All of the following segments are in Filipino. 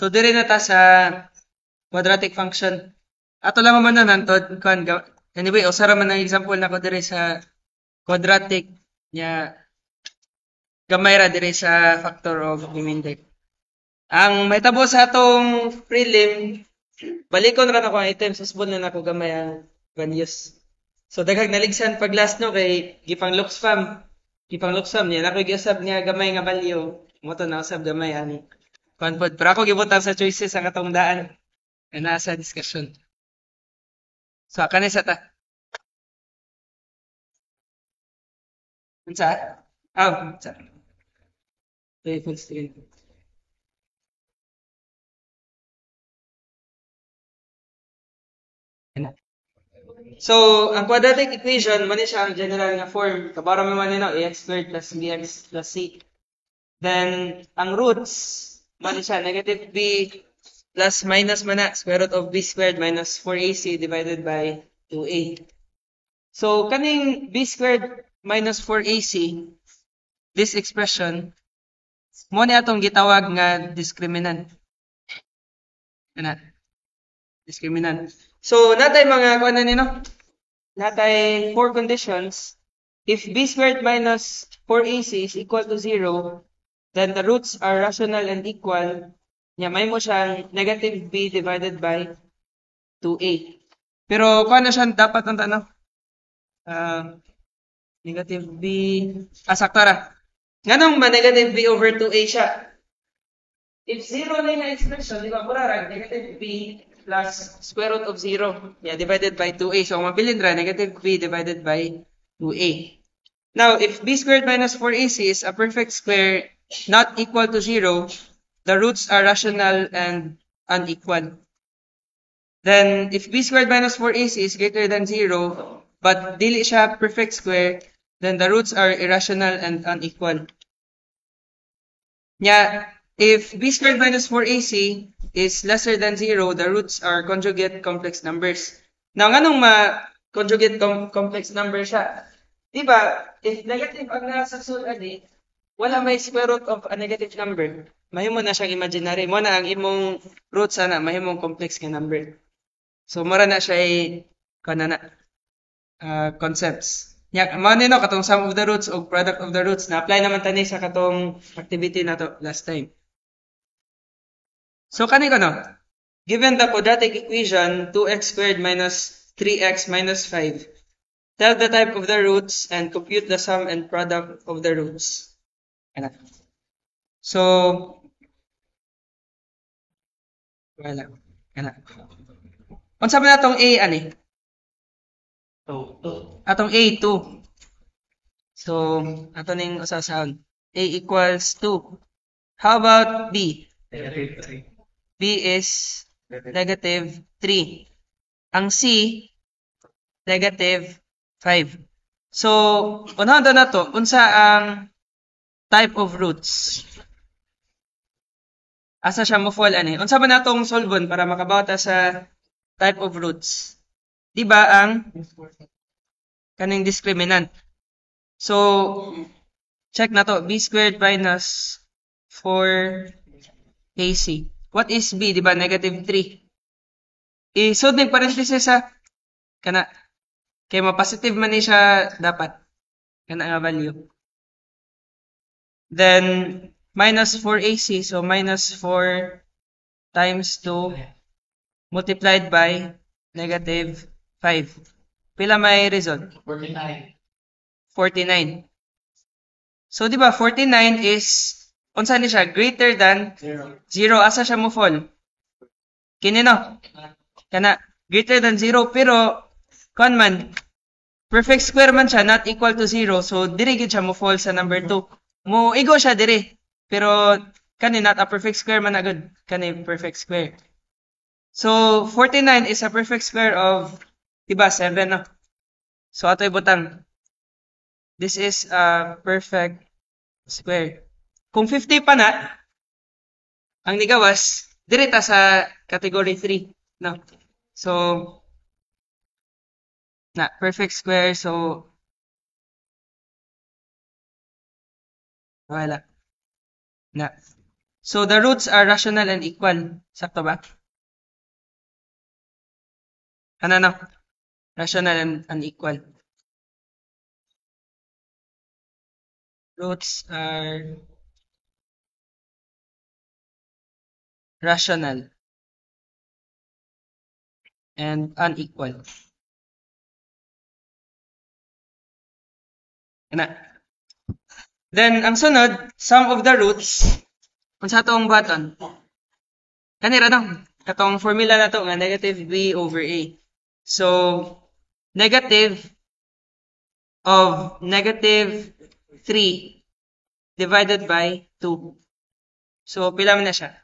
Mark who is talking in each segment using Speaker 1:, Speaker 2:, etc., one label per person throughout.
Speaker 1: So dire na ta sa quadratic function. Ato lang man na nantod kan anyway, usara man ang example nako dire sa quadratic nya gamay ra dire sa factor of Giminder. Ang mahitabo sa atong prelim, balikon ra nako ang item sa subon na nako gamay ang values. So daghang naligsan pag last no kay gipang lookspam. Gipang lookspam niya nako giusab nga gamay nga value. Mo to na usab gamay ani. Konpod pero ako gibutang sa choices ang atong daan na nasa discussion. So kani sa ta. Unsa? Unsa? Okay, full screen. So, ang quadratic equation, man siya ang general nga form. Kabara mo man nino, ax squared plus bx plus c. Then, ang roots, man siya, negative b plus minus man na, square root of b squared minus 4ac divided by 2a. So, kaning b squared minus 4ac, this expression, mo ni atong gitawag nga discriminant. Ana. Discriminant. So, natay mga kuan na nino. Natay 4 conditions. If b squared minus 4ac is equal to 0, then the roots are rational and equal. Nya may mo siyang negative b divided by 2a. Pero kuan na siya dapat ang tanong. Negative b. Sakto ra. Nganong ma-negative b over 2a siya? If 0 na yung expression, di ba, mura negative b plus square root of 0. Yeah, divided by 2a. So, mabilin ra, negative b divided by 2a. Now, if b squared minus 4ac is a perfect square not equal to 0, the roots are rational and unequal. Then, if b squared minus 4ac is greater than 0, but dili siya perfect square, then the roots are irrational and unequal. Yeah, if b squared minus 4ac is lesser than 0, the roots are conjugate complex numbers. Now, anong ma-conjugate complex number siya? Diba, if negative ang nasa sulat wala may square root of a negative number. Mahimo na siyang imaginary. Mo na ang imong root sana, mahimong complex nga number. So, mura na siya concepts. Nya, mo nino katong sum of the roots o product of the roots na apply naman tani sa katong activity na to last time. So kani ko no. Given the quadratic equation 2x squared minus 3x minus 5, tell the type of the roots and compute the sum and product of the roots. Anak. So wala. Anak. Unsa man atong A ani? Atong A 2. So ato ning usa-sound. A equals 2. How about B?
Speaker 2: Negative 3.
Speaker 1: B is negative 3. Ang C, negative 5. So, unahon na to, unsa ang type of roots? Asa siya mo fall ani? Unsa ba natong solvon para makabawta sa type of roots? Diba ang kaning discriminant? So, check na to. B squared minus 4ac. What is b? Diba? Negative 3. Isod ng parenthesis sa kana. Kaya ma-positive man ni siya dapat. Kana nga value. Then, minus 4ac. So, minus 4 times 2 multiplied by negative 5. Pila may result?
Speaker 2: 49.
Speaker 1: 49. So, di ba, 49 is, unsa ni siya? Greater than 0. Asa siya mo fall? Kini no? Kana, greater than 0, pero, kuan man, perfect square man siya, not equal to 0. So, diri gid siya mo fall sa number 2. Mo, igo siya diri. Pero, kani, not a perfect square man agad. Kani, perfect square. So, 49 is a perfect square of, diba, 7, no? So, ato ibutang. This is a perfect square. Kung 50 pa na, ang nigawas, direta sa category 3. No? So, perfect square. So, wala. So the roots are rational and equal. Sakto ba? Ano no? Rational and unequal. Roots are rational and unequal. Ana. Then, ang sunod, sum of the roots, kung sa itong button, kanira no? Katong formula na to nga negative b over a. So, negative of negative 3 divided by 2. So, pila man na siya?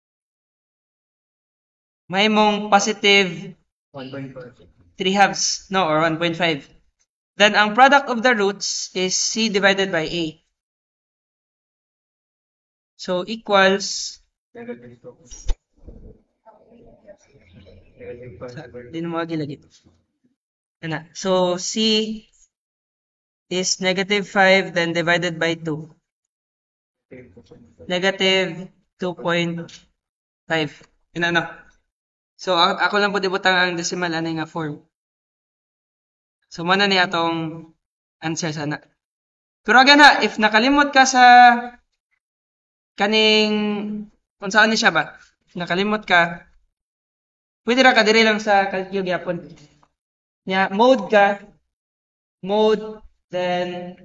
Speaker 1: May mong positive 3 halves, no? Or 1.5. Then, ang product of the roots is c divided by a. So, equals, di na magilagay. Ano? So, c is negative 5, then divided by 2. Negative 2.5. Yun ano. So, ako lang po dibutang ang decimal ano nga form. So, muna niya atong answer sana. Pero aga na, if nakalimot ka sa kaning, kung saan ni siya ba? If nakalimot ka, pwede ra ka diri lang sa calculate yapon. Nya, mode, then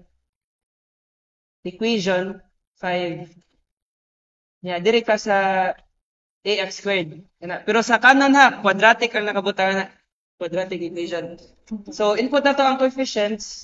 Speaker 1: equation 5. Nya, diri ka sa ax squared. Pero sa kanan ha, quadratic ang nakabutang na. Quadratic equation. So, input na to ang coefficients.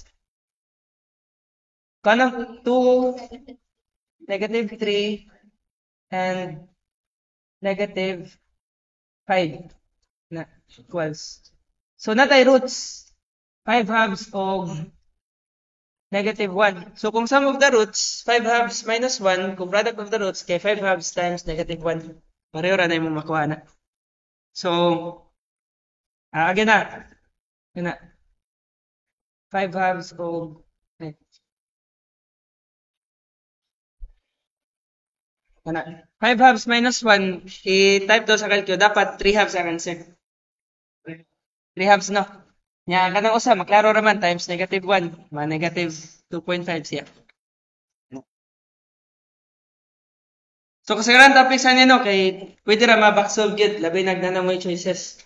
Speaker 1: Kanang 2, negative 3, and negative 5 na equals. So, natay roots. 5 halves of negative 1. So, kung sum of the roots, 5 halves minus 1, kung product of the roots, kay 5 halves times negative 1. Pareho ra na yung makuha na. So, again na. Again na. 5 halves of 5 halves minus 1, i-type daw sa calcio, dapat 3 halves ang answer. 3 halves, no? Nya, kanang usa, maklaro raman, times negative 1, negative 2.5 siya. So, kasagaran topic sa ninyo, kay pwede ra ma-backsolve yun, labi nagnana mo yung choices.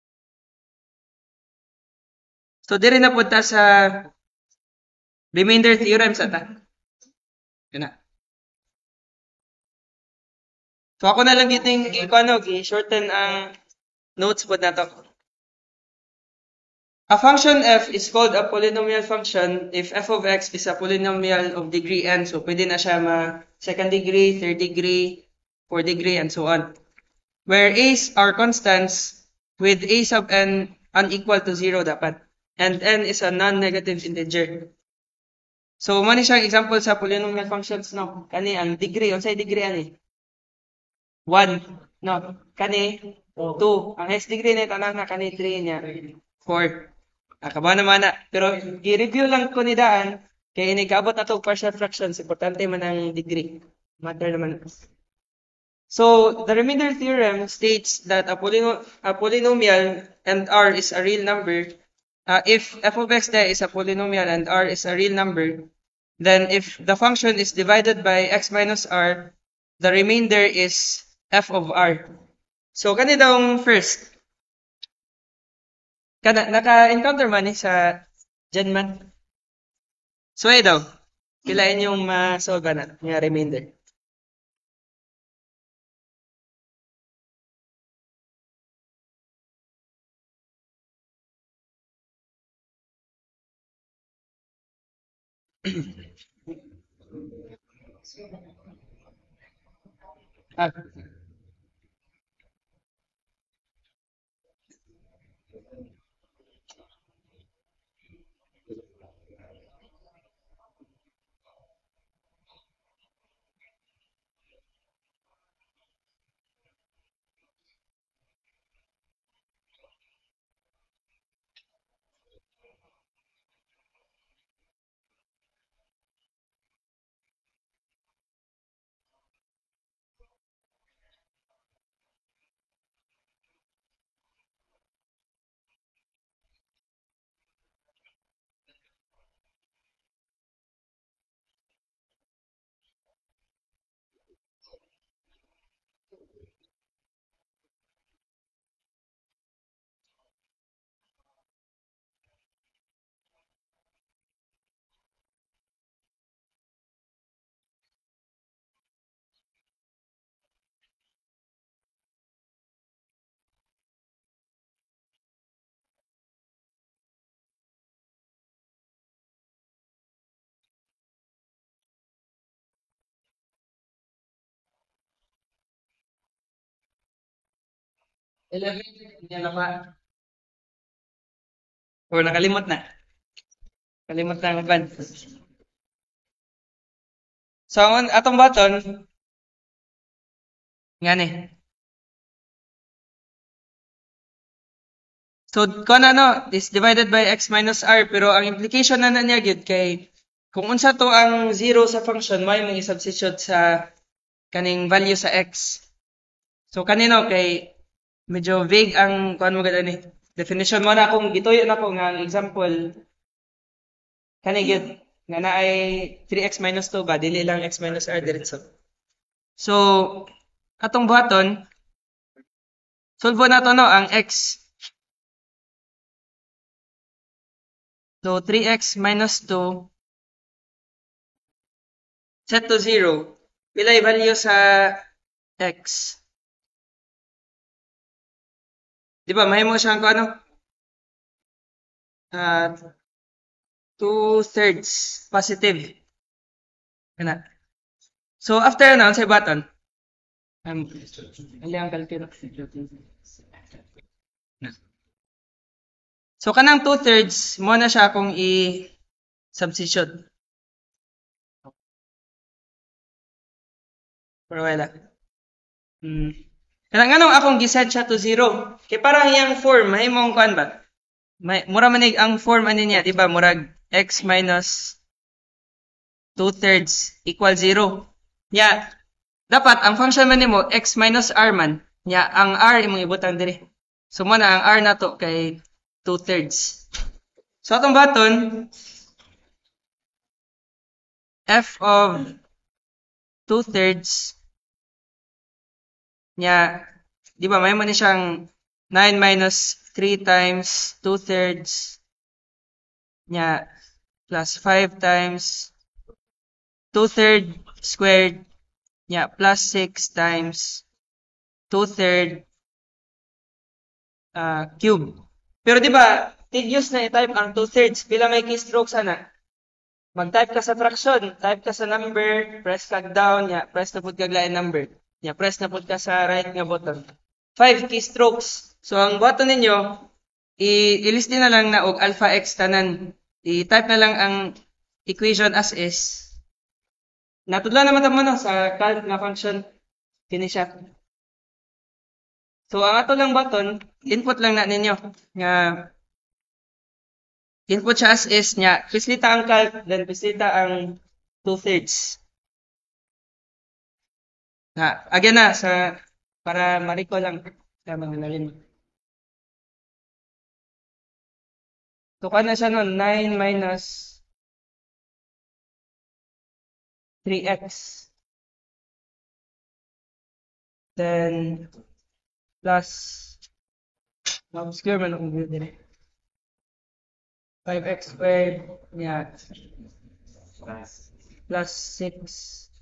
Speaker 1: So, diri na punta sa remainder theorem sa ta. Yun na. So, ako na lang giting i-shorten ang notes po na to. A function f is called a polynomial function if f of x is a polynomial of degree n. So, pwede na siya second degree, third degree, fourth degree, and so on. Where a's are constants with a sub n unequal to 0 dapat. And n is a non-negative integer. So, mani siyang example sa polynomial functions, no? Kani ang degree, unsay degree ani? 1, no? Kani 2. Ang s degree na tanang na kani 3 niya 4. Kabaw naman na. Pero i-review lang ko ni Daan kay inigabot na to partial fractions. Importante man ang degree. Matter naman. So, the remainder theorem states that a polynomial and r is a real number. If f of x there is a polynomial and r is a real number, then if the function is divided by x minus r, the remainder is f of r. So, kanidong first, naka-encounter man sa Genman. So, ay daw, kilain yung ma-solve na, yung remainder. Ah, 11, hindi na pa. O, nakalimot na. Kalimot na ang ban. So, ang atong button, nga ni. So, kung ano, is divided by x minus r, pero ang implication na niya gyud kay kung unsa to ang 0 sa function, may mga substitute sa kaning value sa x. So, kanino kay medyo vague ang kuan mo gid ni. Definition mo na kung gituyo na ko nga ang example kani gyud nga naay 3x minus 2 ba dili lang x minus r diretso. So, atong buhaton solve nato no ang x. So, 3x minus 2 set to 0. Pilay value sa x. Di ba, mahimo siyang kung ano? 2/3 positive. Kana. So, after na, sa button. Ali ang kalkilo. So, kanang 2/3, mo na siya kung i-substitute. Pero wala. Kanang anong akong giset siya to 0. Kaya parang yung form, mahimong kuan ba? Mura manig ang form ani niya, di ba? Murag x minus 2/3 equal 0. Ya, dapat ang function man nimo x minus r man. Ya, ang r imong ibutang diri. So mo na ang r nato kay 2/3. So atong button f of 2/3 nya, di ba may man ni siyang 9 minus 3 times 2/3 nya plus 5 times 2/3 squared nya plus 6 times 2/3 cube. Pero di ba, tedious na i-type ang 2/3. Pila may keystroke sana? Mag-type ka sa fraction, type ka sa number, press kag down, ya, press na pud kag lain number. Ya, press na pud ka sa right nga button. 5 keystrokes. So, ang button ninyo, i-list din na lang na og alpha x tanan. I-type na lang ang equation as is. Natudla naman tamo no sa calc na function. Kini siya. So, ang ato lang button, input lang na ninyo. Nga, input siya as is niya. Pislita ang calc, then pislita ang 2/3. Again na, para mariko lang sa mga nalin. So, kaya na siya nun, 9 minus 3x. Then, plus, square man akong view din eh. 5x squared, yeah, plus 6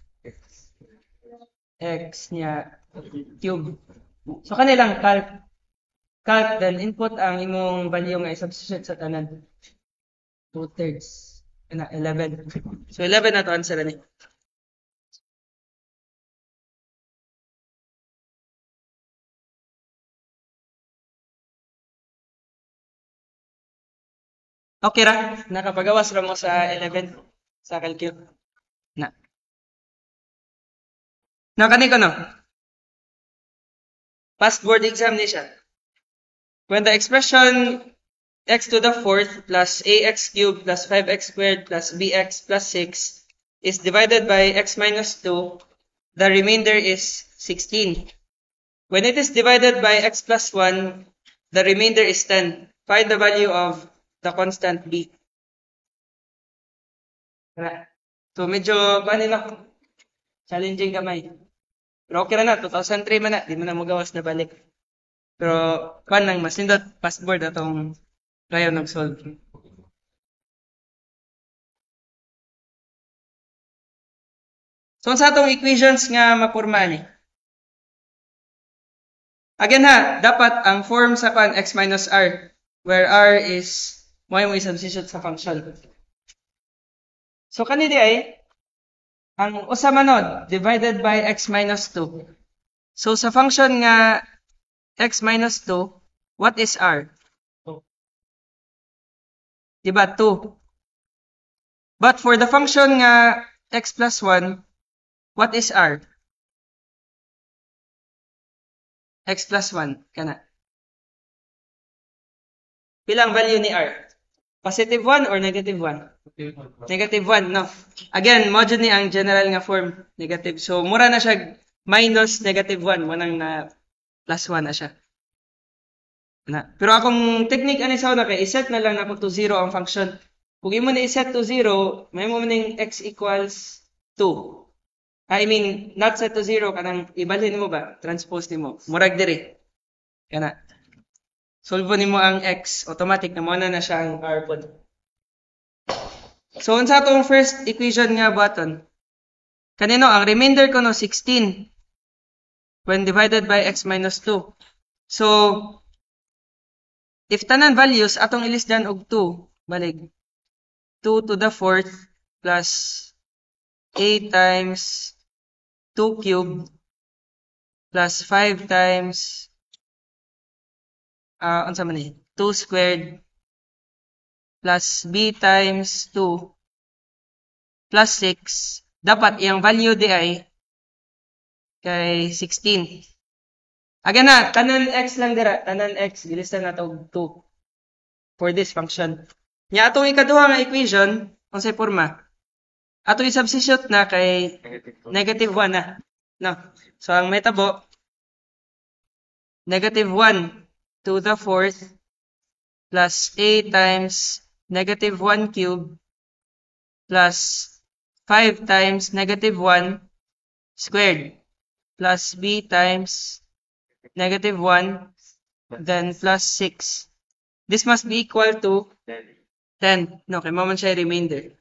Speaker 1: x niya cube. So, kanilang calc, then input ang imong value nga i-substitute sa tanan. 2/3. 11. So, 11 na to answer ni. Okay ra, nakapagawas ra mo sa 11 sa calculus. Nakani ko no? Past board exam ni siya. When the expression x to the fourth plus ax cubed plus 5x squared plus bx plus 6 is divided by x minus 2, the remainder is 16. When it is divided by x plus 1, the remainder is 10. Find the value of the constant b. So medyo kanina challenging kamay. Pero okay na 2003 man na, di mo na magawas na balik. Pero kan nang masindot password atong kayo nag-solve. So sa atong equations nga mapurma ni. Again ha, dapat ang form sa kan x minus r, where r is mo i-substitute sa function. So kanidi ay ang usa manod divided by x minus 2. So sa function nga x minus 2, what is r?
Speaker 2: Two.
Speaker 1: Diba, 2. But for the function nga x plus 1, what is r? X plus 1, kana. Pilang value ni r? Positive 1 or negative 1? Negative 1, no? Again, mo dyan ni ang general nga form, negative. So, mura na siya minus negative 1. Manang na plus 1 na siya. Na. Pero akong technique ani sa una kay iset na lang nako to 0 ang function. Kung imo na iset to 0, may mo ning x equals 2. I mean, not set to 0, kanang ibalhin mo ba? Transpose nimo. Murag diri. Kana. Solve nimo ang x, automatic na mo na siya ang r pod. So, unsa atong first equation nga button? Kanino, ang remainder ko no, 16. When divided by x minus 2. So, if tanan values, atong ilisdan og 2. Balig. 2 to the 4th plus a times 2 cubed plus 5 times unsa man ni? 2 squared plus b times 2 plus 6. Dapat iyang value di ay kay 16. Again na, tanan x lang dira. Tanan x, gilistan na to 2 for this function. Nya atong ikaduha nga equation, unsay forma? Ato i-substitute na kay negative 1 na. No. So, ang metabo, negative 1 to the 4th plus a times negative 1 cubed plus 5 times negative 1 squared plus b times negative 1 then plus 6. This must be equal to 10. No, kay mo man siya remainder.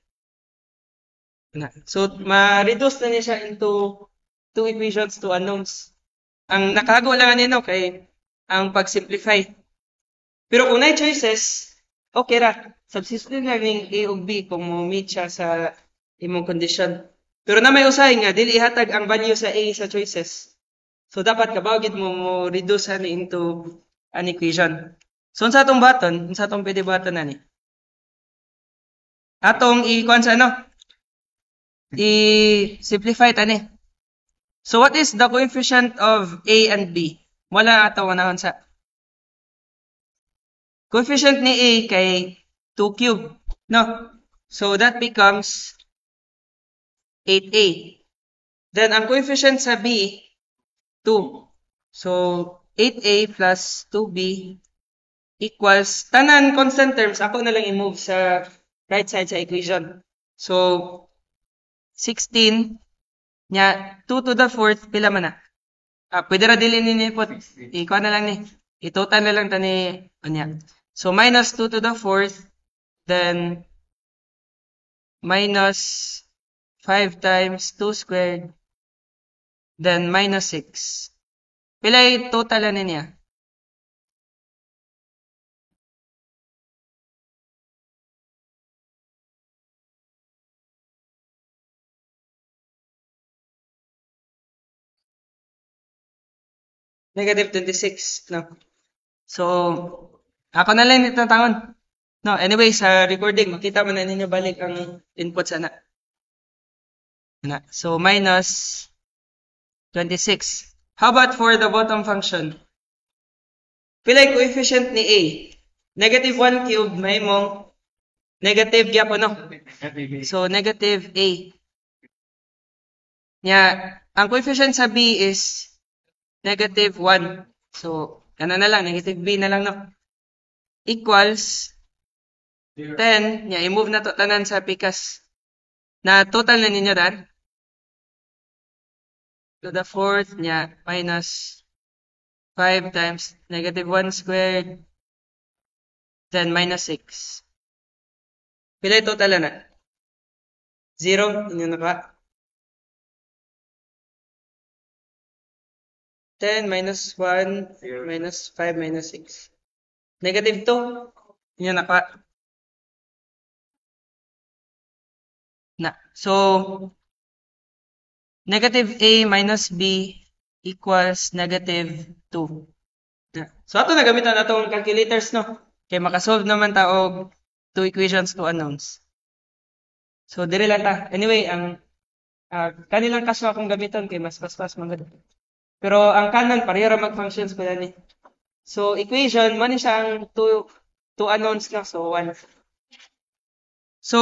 Speaker 1: So, ma-reduce na niya siya into two equations, two unknowns. Ang nakago lang nino kay ang pag-simplify. Pero kung na choices, okay ra. Substitute lang ng A ug B kung mo-meet siya sa imong condition. Pero na may usay nga, dili ihatag ang value sa A sa choices. So, dapat kabawagid mo reduce ani into an equation. So, sa atong button, sa atong pwede button na ni. Atong i-kuan sa ano? I-simplify tani. So, what is the coefficient of A and B? Wala ato wanahon sa. Coefficient ni A kay 2 cube. No? So, that becomes 8A. Then, ang coefficient sa B, 2. So, 8A plus 2B equals, tanan constant terms, ako na lang i-move sa right side sa equation. So, 16, nya, 2 to the 4th, pila man na? Pwede ra dili ni po. Ikuha na lang ni. I-total na lang tani, anya. So, minus 2 to the 4th, then, minus 5 times 2 squared, then minus 6. Pila i-total na niya? Negative 26. No? So, ako na lang ito tangon. No, anyway, sa recording, makita mo na ninyo balik ang input sana. So, minus 26. How about for the bottom function? Pila yung coefficient ni A? Negative 1 cube, may mong negative gyapon, no? So, negative A. Nya, ang coefficient sa B is negative 1. So, kana na lang, negative B na lang, no? Equals 10. Nya, i-move na to tanan sa pikas. Na total na ninyo dan. To the 4th, nya, minus 5 times negative 1 squared. Then, minus 6. Pila yung total na? 0. Inyo na ba? 10 minus 1 minus 5 minus 6. Negative 2. Inyo na pa. So, negative A minus B equals negative 2. So ato na gamitan atong calculators no. Kay makasolve naman ta og two equations, two unknowns. So dire lang ta. Anyway, ang kanilang kaso akong gamiton kay mas paspas man gud. Pero ang kanan pareho ra mag-functions ko ni. So equation man ni siya ang two unknowns lang so 1. So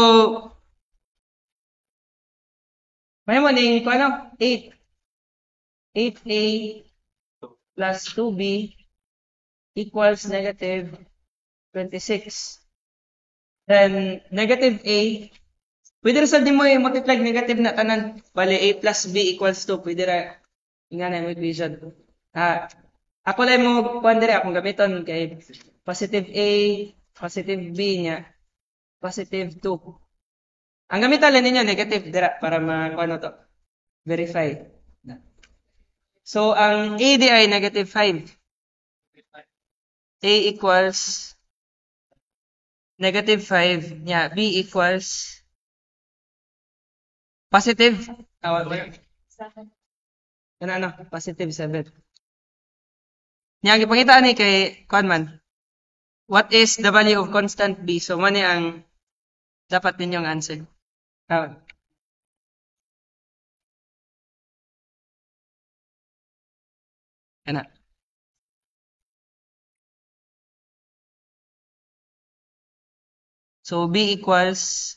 Speaker 1: may mo ning ano 8. 8a plus 2b equals negative 26. Then negative a, pwede rin sa di mo i-multiply negative na tanan. Bali a plus b equals 2. Pwede rin nga na yung equation. Ako lang mo kuhan dire akong gamiton kay positive a, positive b niya, positive 2. Ang gamitan lang ninyo negative dira para ano to, verify. So ang a di ay negative 5. A equals negative 5 niya, b equals positive ano, positive 7. Niya gipangita ni kay kuan man. What is the value of constant b? So man ang dapat ninyong answer. Ana. So b equals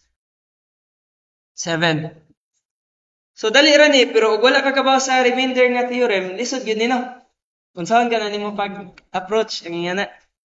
Speaker 1: 7. So dali ra ni pero ug wala ka kabaw sa remainder nga theorem, lisod gyud nino. Unsaon ka na nimo pag-approach ang ingana?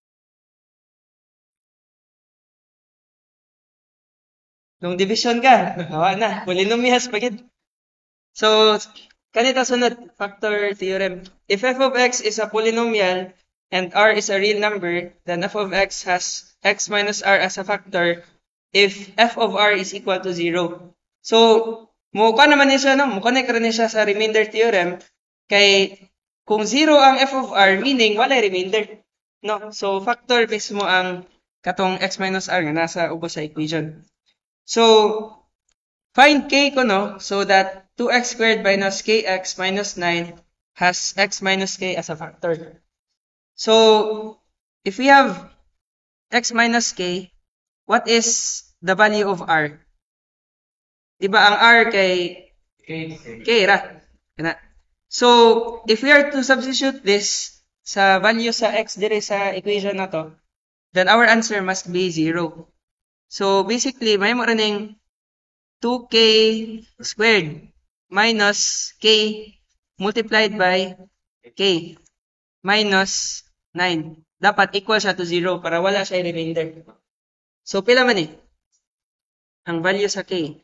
Speaker 1: Nung division ka, hawa na, polynomials pa gid. So kanita sunod factor theorem. If f of x is a polynomial and r is a real number, then f of x has x minus r as a factor if f of r is equal to 0. So, mukha naman niya siya, no? Mukonnect rin niya siya sa remainder theorem. Kay, kung 0 ang f of r, meaning wala remainder. No? So, factor mismo ang katong x minus r nga nasa ubos sa equation. So, find k ko, no? So that 2x squared minus kx minus 9 has x minus k as a factor. So, if we have x minus k, what is the value of r? Diba ang r kay k ra? So, if we are to substitute this sa value sa x dire sa equation na to, then our answer must be 0. So, basically, may mo rin 2k squared minus k multiplied by k minus 9. Dapat equal siya to 0 para wala siya remainder. So, pila man ang value sa k?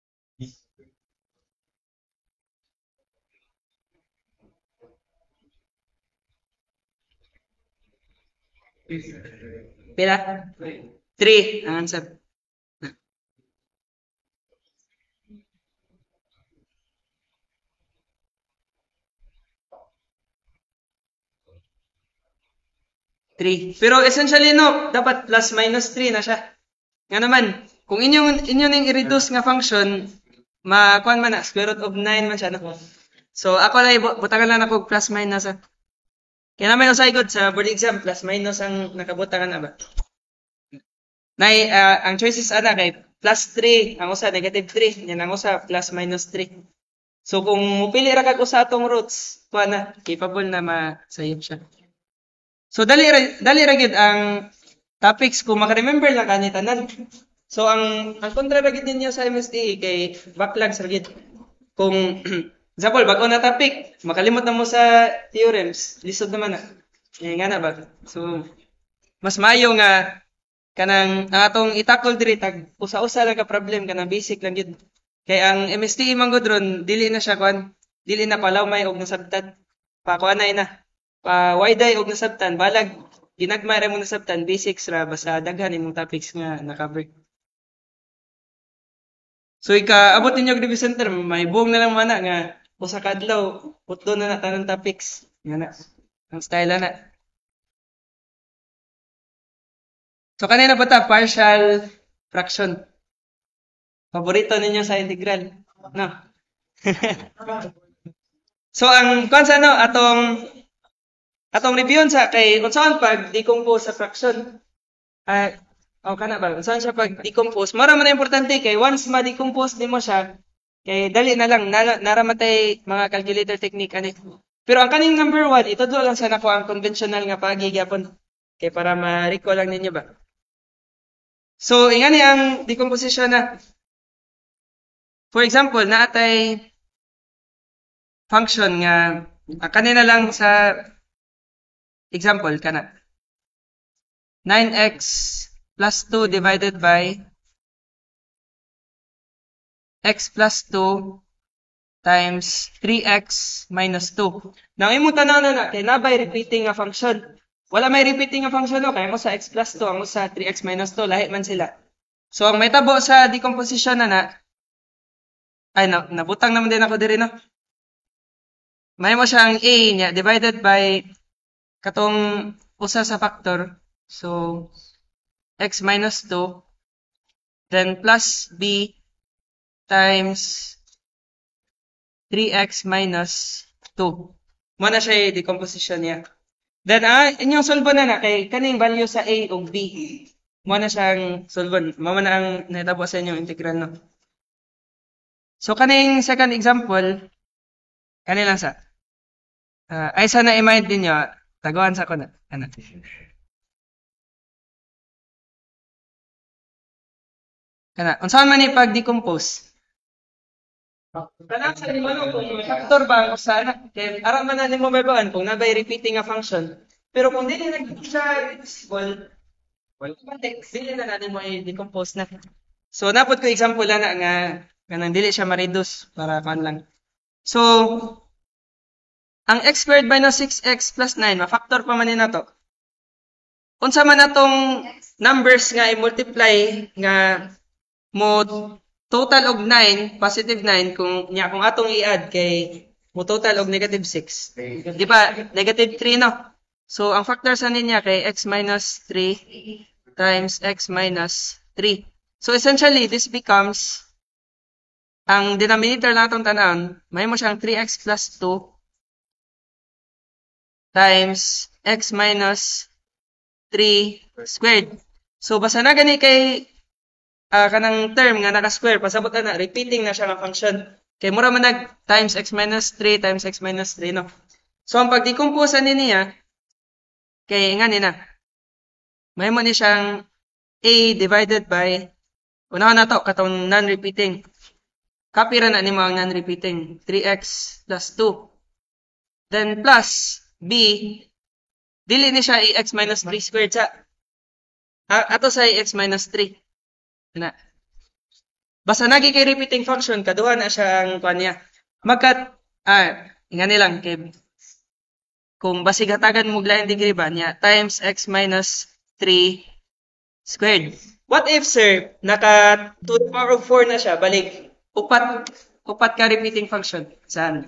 Speaker 1: Pila? 3 ang answer. Pero essentially no, dapat plus minus 3 na siya. Nga naman, kung inyo ning i-reduce nga function, makuan man na, square root of 9 man siya. No? So ako lang, butangan lang ako plus minus. Kaya naman usay good sa board exam, plus minus ang nakabutangan na ba? Ang choices ana kay plus 3, ang usa negative 3, yan ang usa plus minus 3. So kung mupili ra kag usa atong roots, kuha na, capable na masayop siya. So dali ra gid ang topics kung maka-remember lang kani tanan. So ang kontra ra gid ninyo sa MSTE kay backlog sa gid. Kung example bag-o na topic, makalimot na mo sa theorems, lisod naman na. Nga na ba? So mas maayo nga kanang atong itakol diri tag usa-usa lang ka problem kanang basic lang gid. Kay ang MSTE man gud ron dili na siya kuan, dili na palawmay og nasabtan. Pa kuan na. Wide og nasabtan balag ginagmay ra mo nasabtan basics ra basta daghan imong topics nga na-cover. So ika-abot ninyo og division center may buong na lang mana nga usa ka adlaw putlo na tanang topics nga na. Ang style na. So kanina pa ta partial fraction. Paborito ninyo sa integral, no? So ang kung sa atong Atong review sa kay unsaon pag decompose sa fraction. Kana ba? Unsaon siya pag decompose? Mara man na importante kay once ma-decompose nimo siya, kay dali na lang naramatay mga calculator technique ani. Pero ang kaning number 1, ito do lang sa nako ang conventional nga pagigyapon. Kay para ma-recall lang ninyo ba. So, ingani ang decomposition na. For example, naatay function nga kanina lang sa example kana. 9x plus 2 divided by x plus 2 times 3x minus 2. Now, imong tanaw na kay nabay repeating nga function. Wala may repeating nga function no, kaya mo sa x plus 2, ang mo sa 3x minus 2, lahi man sila. So, ang may tabo sa decomposition nabutang naman din ako diri no. May mo siyang a niya divided by katong usa sa factor. So, x minus 2, then plus b times 3x minus 2. Mo na siya yung decomposition niya. Then, inyong solve na kay kaning value sa a o b. Mo na siyang solve. Mo na ang natabo sa inyong integral, no? So, kaning second example, kanilang sa. Ay sana i-mind ninyo, taguan sa ko na. Unsaon man ni pag-decompose? Kana sa nimo no kung factor ba ang usa kay ara man na nimo mabaan kung nabay repeating nga function. Pero kung dili na siya reducible, dili na nimo i-decompose na. So napod ko example na nga kanang dili siya ma-reduce para kan lang. So ang x squared minus 6x plus 9, ma-factor pa man ni nato. Unsa man natong numbers nga i-multiply nga mo total og 9, positive 9 kung atong i-add kay mo total og negative 6. Di ba? Negative 3 no. So ang factor sa niya kay x minus 3 times x minus 3. So essentially this becomes ang denominator natong tanan, may mo siyang 3x plus 2 times x minus 3 squared. So basta na gani kay kanang term nga naka-square, pasabot na, repeating na siya nga function. Kay mura man nag times x minus 3 times x minus 3, no? So, ang pag-decompose niya, kay nga na, may mo ni siyang a divided by, unahan na to, katong non-repeating. Copy ra na ni mo ang non-repeating, 3x plus 2. Then plus b, dili ni siya x minus 3 squared sa, ato sa x minus 3. Na. Basta nagi kay repeating function, kaduha na siya ang kuan niya. Ingani lang kay kung basig hatagan mo lain degree ba niya times x minus 3 squared. What if sir naka 2 to the power of 4 na siya, balik upat ka repeating function. Saan?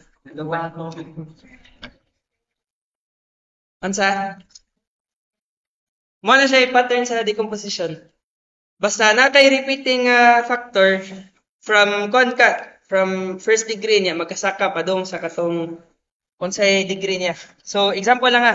Speaker 1: Ansa? Mo na siya i-pattern sa decomposition. Basta na kay repeating factor from first degree niya, magkasaka pa dong sa katong unsay degree niya. So, example lang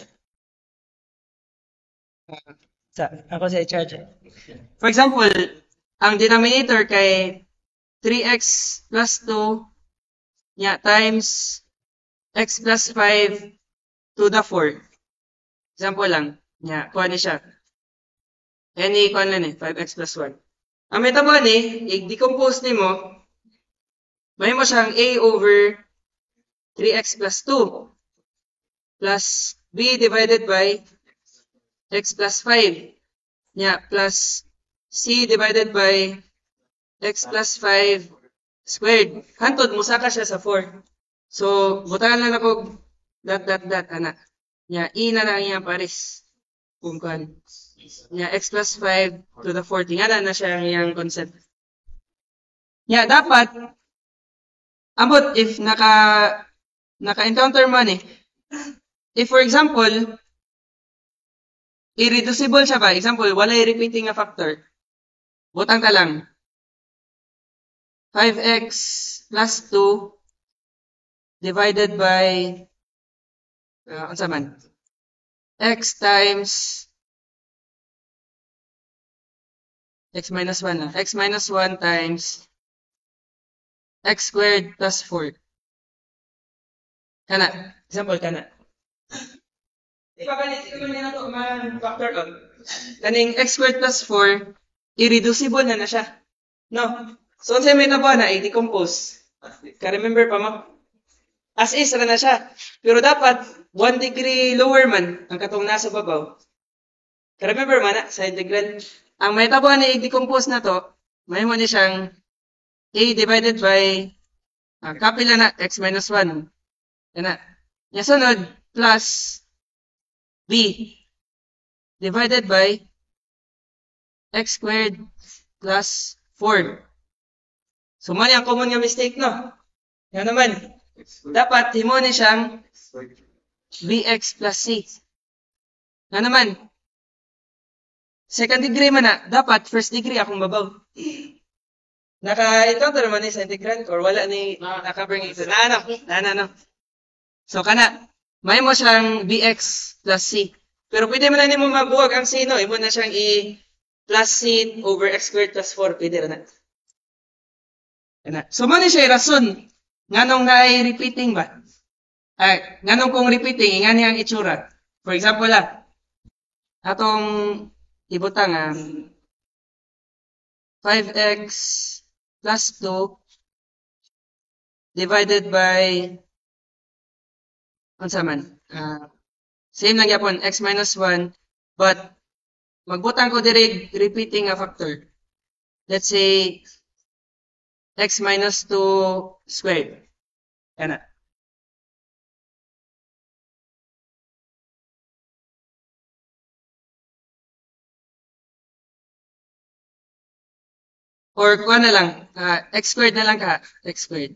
Speaker 1: ako sa i-charge. For example, ang denominator kay 3x plus 2 niya times x plus 5 to the 4. Example lang. Niya, kuha ni siya. Any kuan lang 5x plus 1. Ang metabo ni, i-decompose ni mo, may mo siyang a over 3x plus 2 plus b divided by x plus 5 niya plus c divided by x plus 5 squared. Hantod, musaka siya sa 4. So, butangan lang ako anak. Niya, e na lang iyang pares. Kung kuan. Niya, x plus 5 to the 4. Tingnan na siya ang iyang concept. Niya, dapat, ambot, if naka-encounter mo if for example, irreducible siya ba? Example, walay repeating nga factor. Butang ka lang. 5x plus 2 divided by, unsa man? x times x minus 1 na. X minus 1 times x squared plus 4. Kana. Example, kana. Ipapalit ko na ito, man-factor out. Kaning x squared plus 4, irreducible na siya. No? So, unsa may tabo na, i-decompose. Ka-remember pa mo? As is, na siya. Pero dapat, 1 degree lower man, ang katong nasa babaw. Ka-remember man na, sa integral. Ang may tabo na i-decompose na to, may mo ni siyang a divided by, copy lang na, x minus 1. Yan na. Yung sunod, plus b divided by x squared plus 4. So, mali ang common nga mistake, no? Yan naman. Dapat, himo ni siyang bx plus c. Yan naman. Second degree man na, dapat first degree akong babaw. Naka-encounter man ni sa integral or wala ni naka-bring ito. No. So, kana, may mo siyang bx plus c. Pero pwede mo na ni mo mabuwag ang c, no? Imo na siyang plus c over x squared plus 4. Pwede rin na. So, man siya rason. Nganong na ay repeating ba? Nganong kung repeating, nga niya ang itsura. For example, atong ibutang 5x plus 2 divided by unsa man? Same lang yapon, x minus 1, but magbutang ko diri repeating a factor. Let's say x minus 2 squared. Yan na. Or kuha na lang, x squared na lang ka, x squared.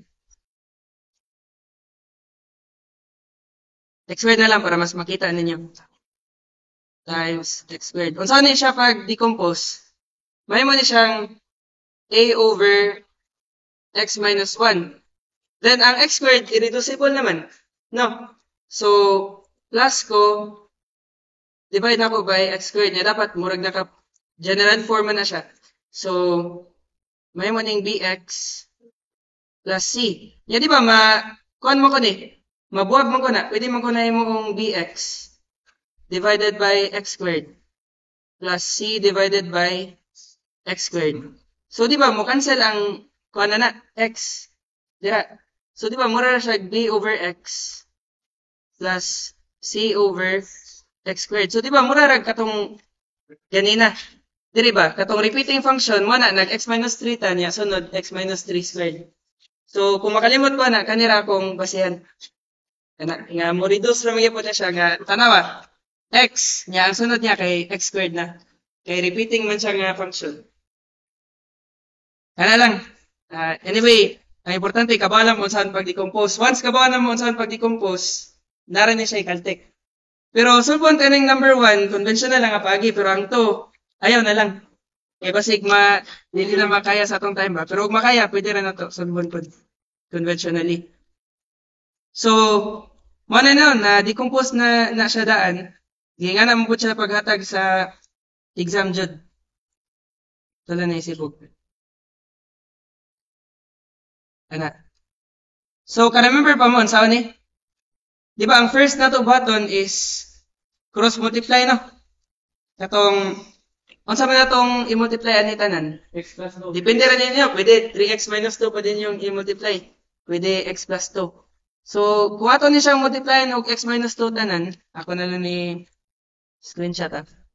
Speaker 1: X squared na lang para mas makita ninyo. Times x squared. Unsa ni siya pag decompose? May mo ni siyang a over x minus 1. Then, ang x squared, irreducible naman. No? So, plus ko, divide na ko by x squared. Niya dapat, murag general form na siya. So, may mo ning bx plus c. Niya di ba, kuhan mo ko ni, mabuwag mo ko na, pwede mo ko na yung bx divided by x squared plus c divided by x squared. So, di ba, mo cancel ang kuha na x. Diba? So, di ba, mura na siya b over x plus c over x squared. So, di ba, mura na katong ganina. Di ba? Katong repeating function, mo na, nag x minus 3 tanya, sunod x minus 3 squared. So, kung makalimot pa na, kanira akong basihan. Nga, mo reduce na mga po na siya, nga, tanawa, x, nga, ang sunod niya kay x squared na. Kay repeating man siya nga function. Kana lang. Anyway, ang importante, kabalan mo saan pag-decompose. Once kabalan mo saan pag-decompose, naran niya siya ikaltek. Pero, sulpon taning number 1, conventional lang apagi, pero ang 2, ayaw na lang. Eh, basig dili na makaya sa atong time ba? Pero kung makaya, pwede rin na to, sulpon po, conventionally. So, mo na decompose na siya daan. Nga na mo siya paghatag sa exam jud. Tala na isipog. Ana. So, ka-remember pa mo, saan ni? Di ba, ang first na to button is cross multiply, no? Katong, unsa man natong i-multiply ani tanan?
Speaker 2: X plus 2.
Speaker 1: Depende rin ninyo. Pwede 3x minus 2 pa din yung i-multiply. Pwede x plus 2. So, kung ato ni siyang multiply og x minus 2 tanan, ako na lang ni screenshot,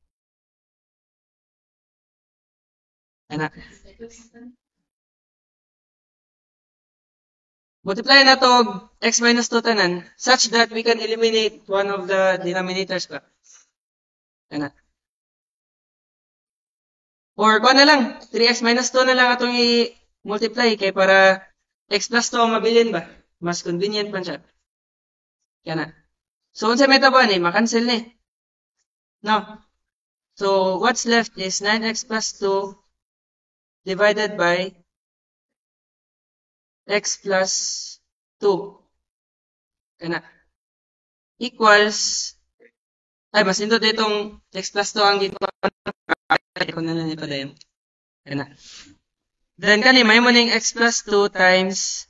Speaker 1: Ana. Multiply na to x minus 2 tanan such that we can eliminate one of the denominators pa. Ana. Or kung na lang, 3x minus 2 na lang atong i-multiply kay para x plus 2 ang mabilin ba? Mas convenient man siya. Yan na. So, unsa may taba ni? Makancel ni. No. So, what's left is 9x plus 2 divided by x plus 2. Kana. Equals Ay, mas nito ditong x plus 2 ang gito. Ko na lang ito dahil. Yan na. Then, kani, may mo ning x plus 2 times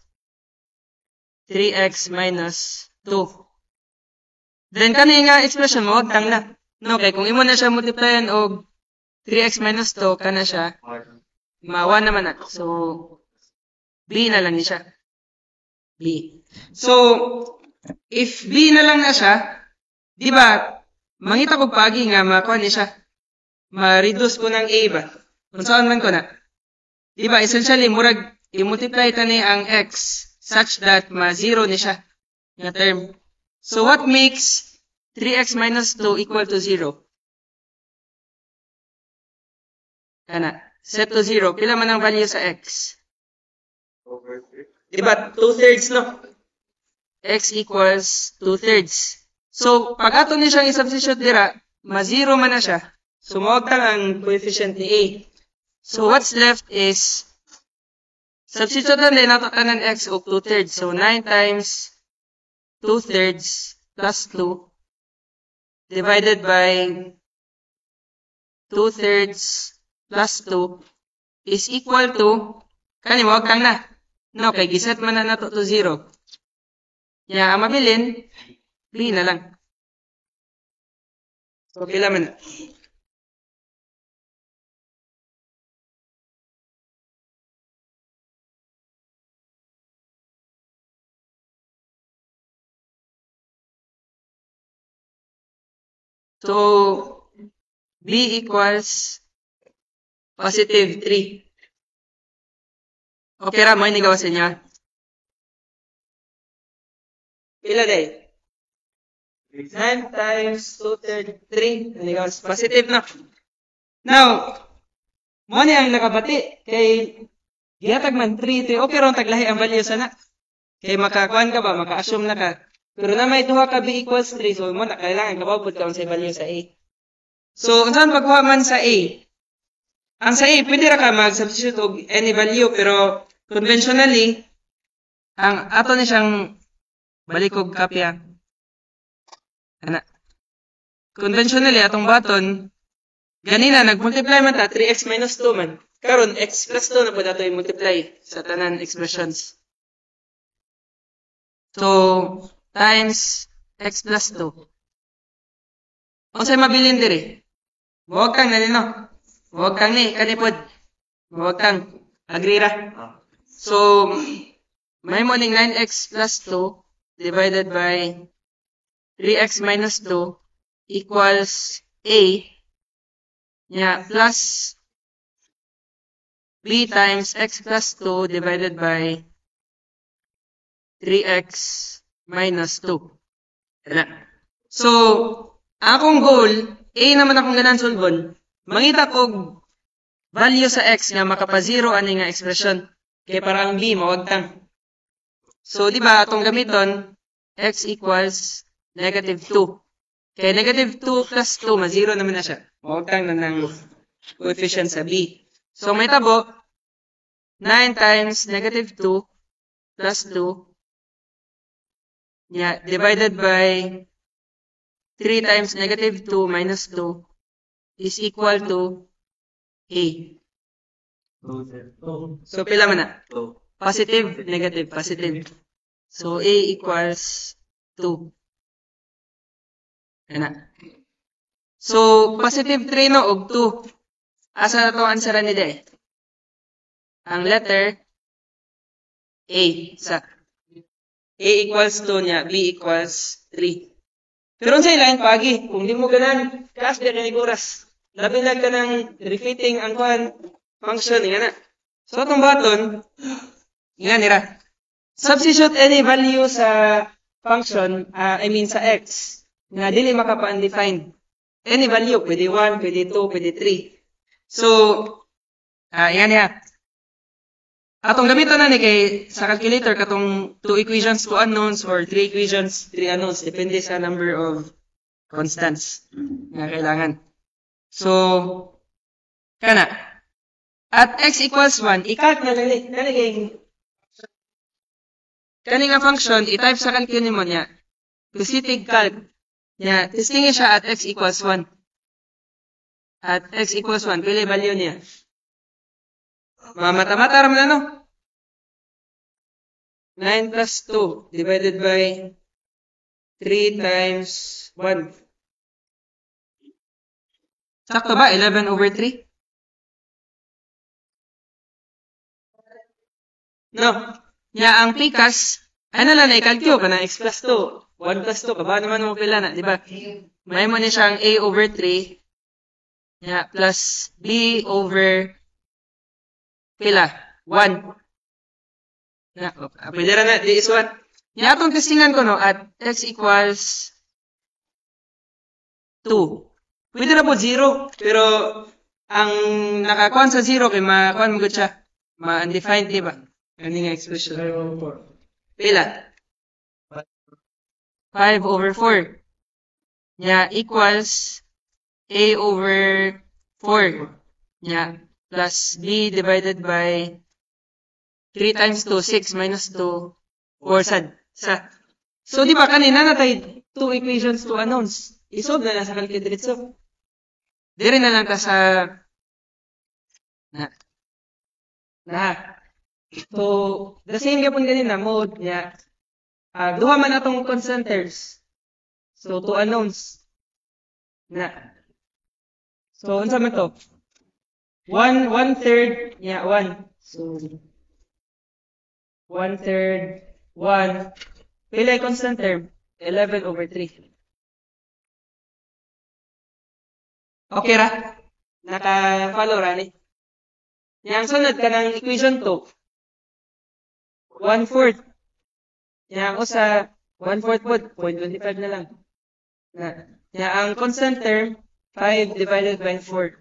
Speaker 1: 3x minus 2. Then, kani nga expression mo, tang na. No, kay kung imo na siya multiplyan og 3x minus 2, kana siya, ma-1 naman na. So, b na lang ni siya. B. So, if b na lang na siya, di ba, mangita ko pagi nga, makuha ni siya. Ma-reduce ko ng a ba? Kung saan man ko na. Di ba, essentially, murag, i-multiply ta ni ang x such that ma-0 ni siya. Nga term. So, what makes 3x minus 2 equal to 0? Kana. Set to 0. Pila man ang value sa x? Diba? 2/3, no? X equals 2/3. So, pag ato ni siyang i-substitute dira, ma-0 man na siya. So, mawag ang coefficient ni a. So, what's left is, substitute din nato tanan x og 2/3. So, 9 times 2/3 plus 2 divided by 2/3 plus 2 is equal to, kani mawag na. No, kay giset man na nato to 0. Ya, ang mabilin, b na lang. So, pila man na. So, b equals positive 3. Okay ra, may nigawa sa inyo. Pila day? 9 times 2/3. Nigawa positive na. Now, mo ni ang nakabati. Kay, gihatag man 3. Okay ron, taglahi ang value sana. Kay makakuan ka ba? Maka-assume na ka. Pero na may duha ka b equals 3. So, mo na kailangan kababot ka sa value sa a. So, unsan pagkuha man sa a? Ang sa a, pwede ra ka mag-substitute og any value, pero conventionally, ang ato ni siyang balikog kapya. Ana. Conventionally, atong baton, ganina, nag-multiply man ta, 3x minus 2 man. Karon x plus 2 na po dato i-multiply sa tanan expressions. So, times x plus 2. Kung sa'yo mabilin diri, huwag kang nalino. Huwag kang ni, kanipod. Huwag kang, agree ra. So, may mo ning 9x plus 2 divided by 3x minus 2 equals a plus b times x plus 2 divided by 3x minus 2. So, akong goal, a naman akong ganan solvon, mangita kog value sa x nga makapa-0 ani nga expression. Kaya para ang b mawagtang. So, di ba, atong gamiton, x equals negative 2. Kaya negative 2 plus 2, ma-0 naman na siya. Mawagtang na ng coefficient sa b. So, may tabo, 9 times negative 2 plus 2, divided by 3 times negative 2 minus 2 is equal to a. So, pila man na? Positive, negative, positive. So, a equals 2. Ano? So, positive 3 no, og 2. Asa na itong answer ni Day? Ang letter A. Sa A equals 2 niya, B equals 3. Pero sa ilan, pagi, kung di mo ganan, cash din ang iguras. Labi lang ka ng refitting ang function, nga na. So, itong button, nga nira. Substitute any value sa function, sa x, nga dili makapa-undefined. Any value, pwede 1, pwede 2, pwede 3. So, yan niya. Atong gamiton na ni kay sa calculator katong 2 equations, 2 unknowns, or 3 equations, 3 unknowns. Depende sa number of constants na kailangan. So, kana. At x equals 1, i-calc na lang kani nga function, i-type sa calculator mo niya. Specific calc. Nya, testingin siya at x equals 1. At x equals 1, pili value niya. Mamata-mata raman ano? 9 plus 2 divided by 3 times 1. Sakto ba? 11 over 3? No. Nya, ang pikas, ano lang na i-calculate ka na x plus 2. 1 plus 2, kaba naman mo pila na, di ba? May mo niya siyang a over 3. Nya, plus b over pila? 1. Nya, pwede rin na, di is 1. Nya, atong testingan ko, no, at x equals 2. Pwede na po 0, pero ang nakakuan sa 0 kay makuan mo gud siya. Ma-undefined, di ba? Ano nga expression? Pila? 5 over 4. Nya, equals a over 4. Nya, plus b divided by 3 times 2, 6 minus 2, 4 sa. So, di ba kanina natay 2 equations, 2 unknowns. Isolve na lang sa calculator. Dire na lang ta sa na. So, the same yapon ganina mode niya. Duha man atong constant terms. So, 2 unknowns. Na. So, unsa man to? 1/3 niya 1. So, 1/3 1. Pila constant term? 11 over 3. Okay ra? Naka-follow ra ni? Yang sunod ka ng equation 2. 1/4. Yang usa 1/4 pod, 0.25 na lang. Yang ang constant term 5 divided by 4.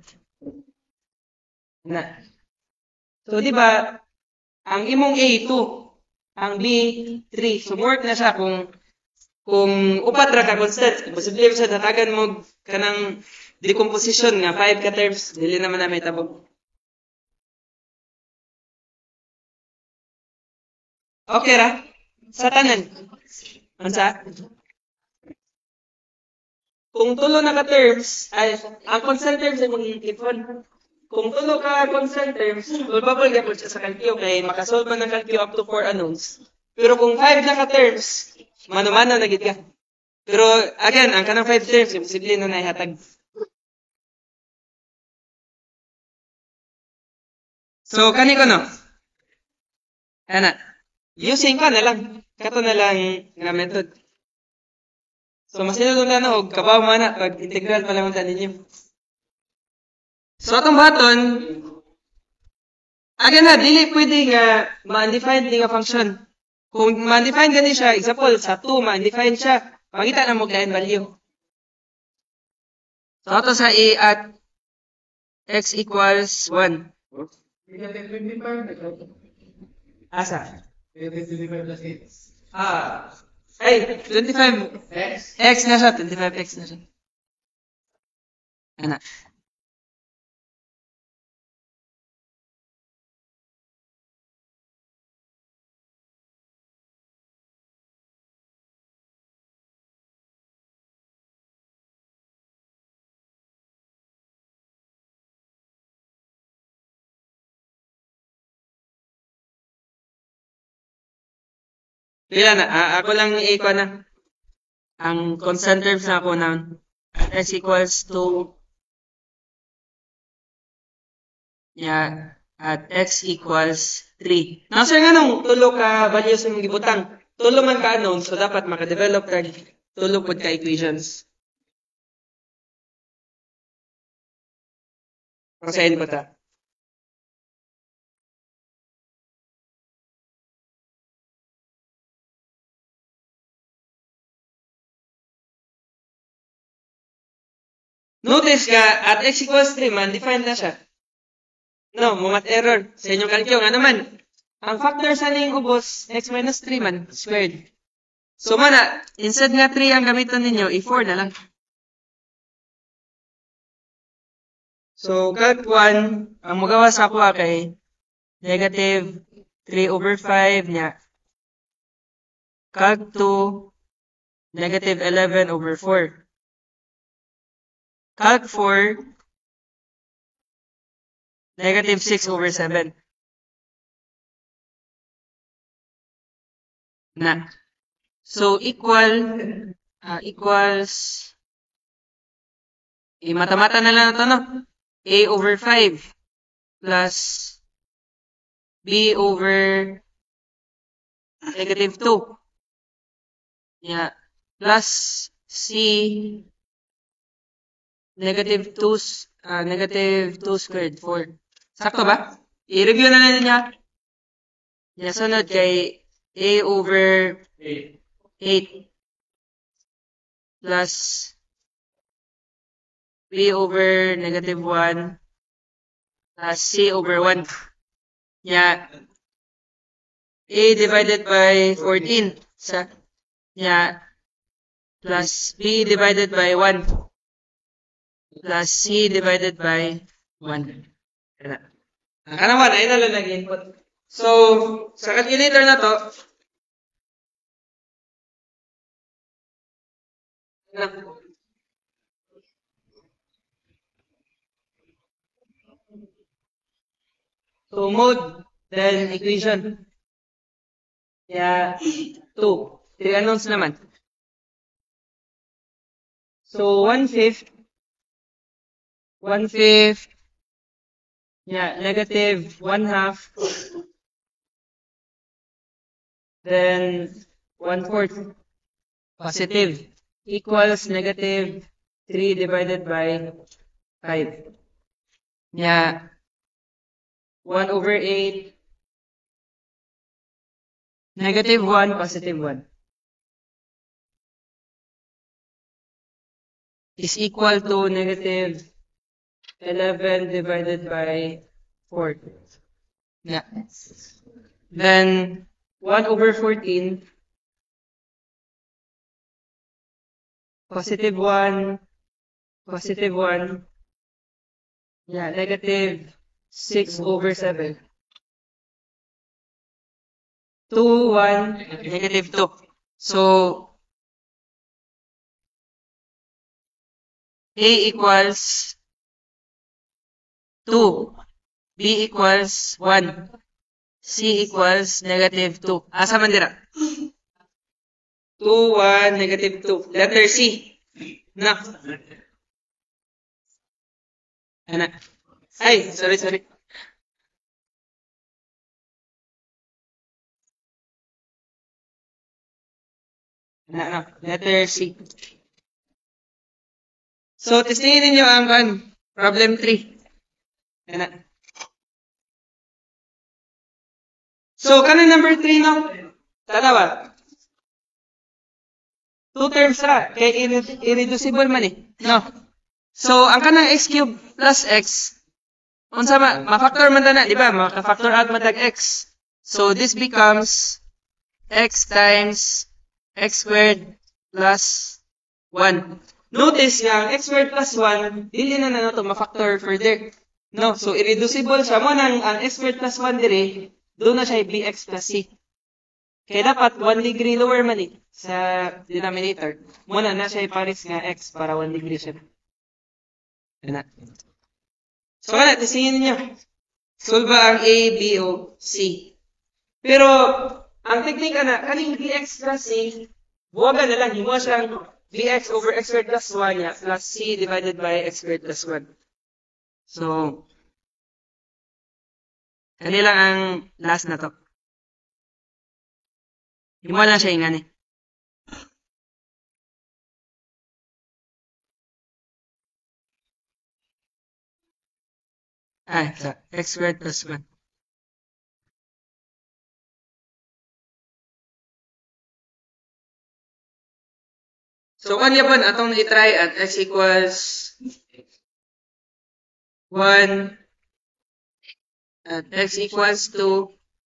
Speaker 1: Na. So di ba ang imong A 2, ang B 3. So work na siya kung upat ra ka constant. Posible sa datagan mo kanang decomposition nga 5 ka terms, dili naman na may tabog. Okay ra? Sa tanan. Unsa? Kung tulo na ka terms, ay ang constant terms ay mag-ifon. Kung tulo ka constant terms, solvable gyapon siya sa calcio kay makasolve man ng calcio up to 4 unknowns. Pero kung 5 na ka terms, mano-mano na gid ka. Pero again, ang kanang 5 terms, imposible na naihatag. So kani ko no. Ana. Using ka na lang. Kato na lang nga method. So masinulong na og kabaw man na pag integral pa lang unta ninyo. So atong baton, again na dili pwede nga ma-undefined nga function. Kung ma-undefined gani siya, example sa 2 ma-undefined siya, pangita na mo lain value. So ato sa a at x equals 1. Asa?
Speaker 2: 25 plus 8.
Speaker 1: Ay, 25. X na siya, 25x na siya. Ana. Pila na? Ako lang i-ko na. Ang constant terms na ako na x equals to at x equals 3. Now, sir, nga nung tulo ka values yung gibutang. Tulo man ka unknown, so dapat makadevelop ka tulo pod ka equations. Pasayin po ta. Notice ka, at x equals 3 man, defined na siya. No, mumat error. Sa inyong kalkyo, nga naman. Ang factor sa ning ubos, x minus 3 man, squared. So mana, instead nga 3 ang gamiton ninyo, i4 na lang. So, calc 1, ang magawa sa ako kay negative 3 over 5 niya. Calc 2, negative 11 over 4. Calc 4, negative 6 over 7. Na. So, equals, mata-mata na lang ito, no? A over 5 plus B over negative 2. Yeah. Plus C negative 2 squared 4. Sakto ba? I-review na lang niya. Sunod kay A over 8 plus B over negative 1 plus C over 1. Yeah. A divided by 14. Yeah. Plus B divided by 1. Plus C divided by 1. Kanaman, ay nalang nag-input. So, sa calculator na to, so mode, then equation. Yeah, 2. 3 unknowns naman. So, 1/5. 1/5. Yeah, negative 1/2. Then 1/4. Positive. Equals negative 3 divided by 5. Yeah. 1 over 8. Negative 1, positive 1. Is equal to negative 11 divided by 4. Yeah. Then 1 over 14. Positive 1. Positive 1. Yeah, negative 6 over 7. 2, 1, negative 2. So, A equals 2. B equals 1. C equals negative 2. Asa man dira? 2, 1, negative 2. Letter C. Na. Ana. Ay, sorry. Ana. Letter C. So, testingin ninyo ang problem 3. Ana. So, kanan number 3 no? Tanawa. 2 terms ra. Kay irreducible man eh. No? So, ang kanang x cube plus x, unsa ma-factor man na, di ba? Maka-factor out man x. So, this becomes x times x squared plus 1. Notice nga, x squared plus 1, dili na to ma-factor further. No? So, irreducible siya. Mo nang ang x squared plus 1 dire, doon na siya bx plus c. Kaya dapat 1 degree lower man eh sa denominator. Muna na siya iparis nga x para 1 degree siya. Yan na. So, wala, tisingin niyo. Solve ang A, B, o C. Pero, ang technique na, kaning bx plus c, buwagan na lang, himuha siyang bx over x squared plus 1 niya, plus c divided by x squared plus 1. So, kanila ang last na to. Himuha lang siya ingani. Sa x squared plus 1. So, kanya po, atong i-try at x equals 1 at x equals 2.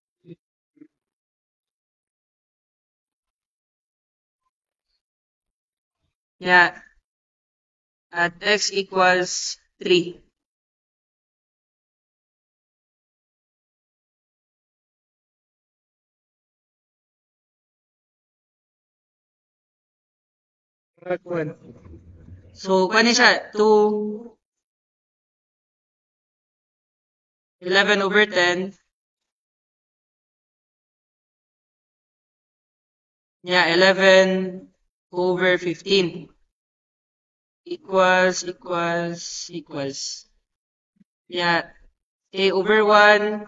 Speaker 1: Yeah. At x equals 3. Part 1. So, kani siya, 11 over 10. Yeah, 11 over 15. Equals. Yeah, A over 1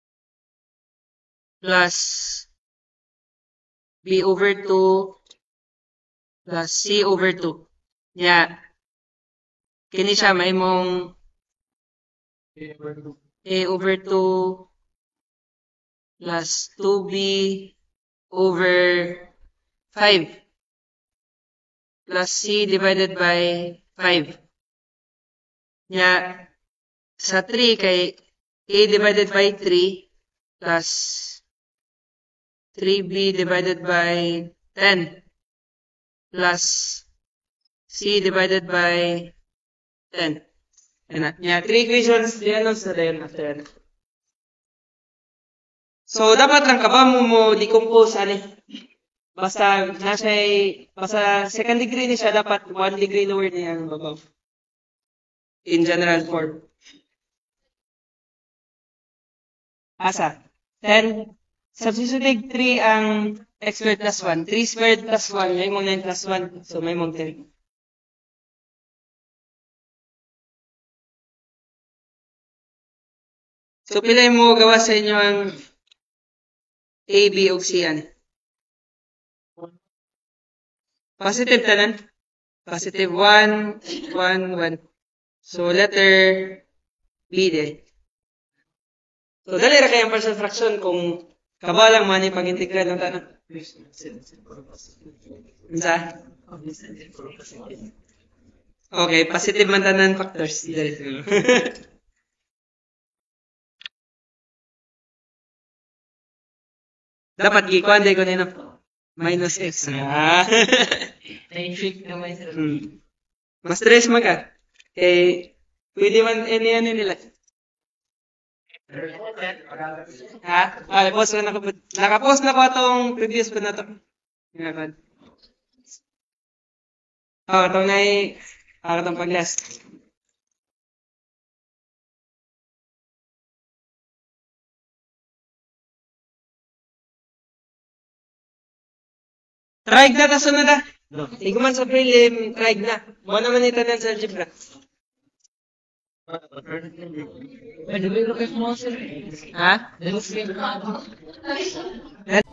Speaker 1: plus B over 2 plus C over 2. Yeah. Kini siya, may mong A over 2 plus 2B over 5 plus C divided by 5. Yeah. Sa 3 kay A divided by 3 plus 3B divided by 10 plus C divided by 10. Yan. Yeah, 3 equations, diagnose na rin after yan. So, dapat lang kaba mo decompose ani. Basta second degree ni siya, dapat 1 degree lower niya ang babaw. In general form. Asa? 10. Substitute 3 ang x squared plus 1. 3 squared plus 1, may mong 9 plus 1. So, may mong 10. So, pilay mo gawa sa inyo ang A, B, o C yan. Positive tanan. Positive 1, 1, 1. So, letter B din. So, dali ra kayang partial fraction kung kabalang man yung pag-integral ng tanan. Unsa? Okay, positive man tanan factors. Dali siguro. Dapat gikuan day ko nino. Minus x.
Speaker 2: Nainsik naman sila.
Speaker 1: Mas stress man ka. Kay pwede man ano nila. Ha? Post na nakapost na ko atong previous pa na to. Ngayon. Itong atong pag-last. Try na ta sunod na. Iguman sa prelim, try na. Mo naman itanan sa algebra.
Speaker 2: Pwede ba yung mo sir?
Speaker 1: Ha?
Speaker 2: Dalawa sila.